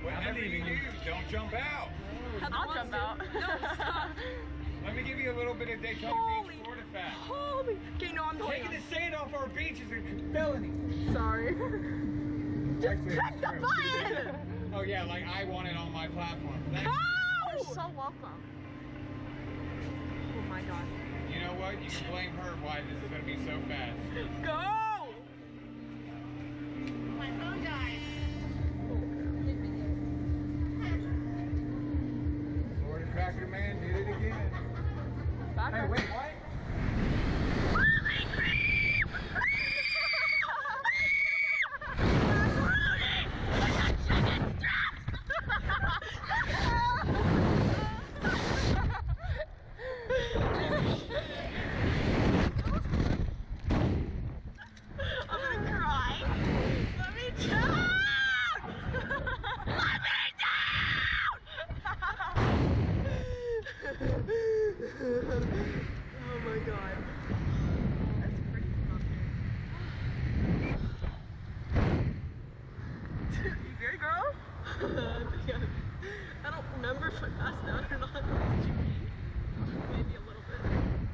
Whatever you do, don't jump out. I'll jump out. No, stop. Let me give you a little bit of Daytona Beach, Florida fact. Holy. Okay, no, I'm Taking the sand off our beach is a felony. Sorry. Just click the button. Oh yeah, like I want it on my platform. Thanks. You're so welcome. Oh my god. You know what? You can blame her why this is gonna be so fast. Go! My phone died. Florida Tractor Man did it again. Hey, wait, what? Oh my god. That's pretty fucking. You good, girl? I don't remember if I passed out or not. Maybe a little bit.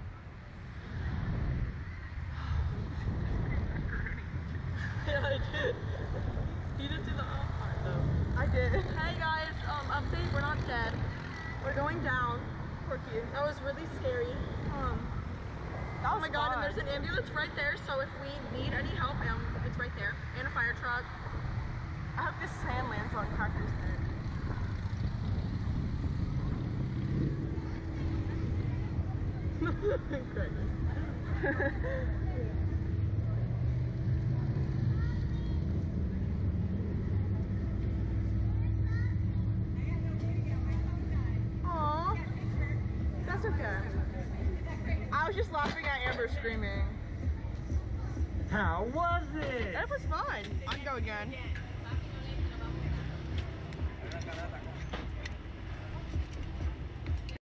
Yeah, I did. You didn't do the off part though. I did. Hey guys, update, we're not dead. We're going down. That was really scary. Oh my god, and there's an ambulance right there, so if we need any help, it's right there. And a fire truck. I hope this sand lands on Cracker's head. That's okay. I was just laughing at Amber screaming. How was it? It was fun. I'd go again.